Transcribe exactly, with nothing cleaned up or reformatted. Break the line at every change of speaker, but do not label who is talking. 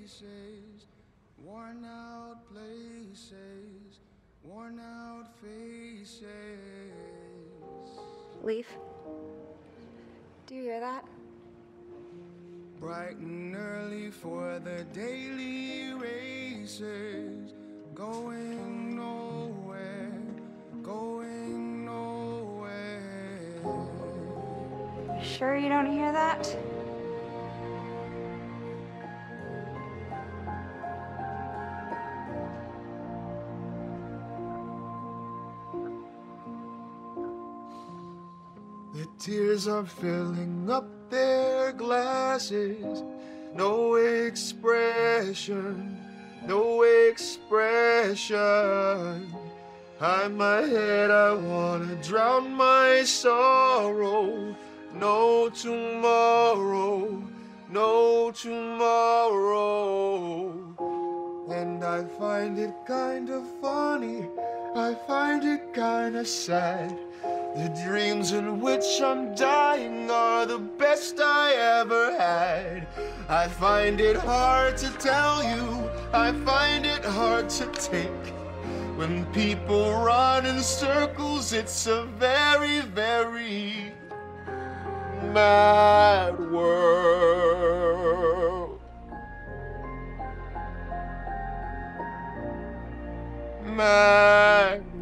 faces, worn out places, worn out faces.
Leaf, do you hear that?
Bright and early for the daily races, going nowhere, going nowhere.
You sure you don't hear that?
The tears are filling up their glasses. No expression, no expression. Hide my head, I wanna drown my sorrow. No tomorrow, no tomorrow. And I find it kind of funny, I find it kind of sad. The dreams in which I'm dying are the best I ever had. I find it hard to tell you, I find it hard to take. When people run in circles, it's a very, very mad world. Mad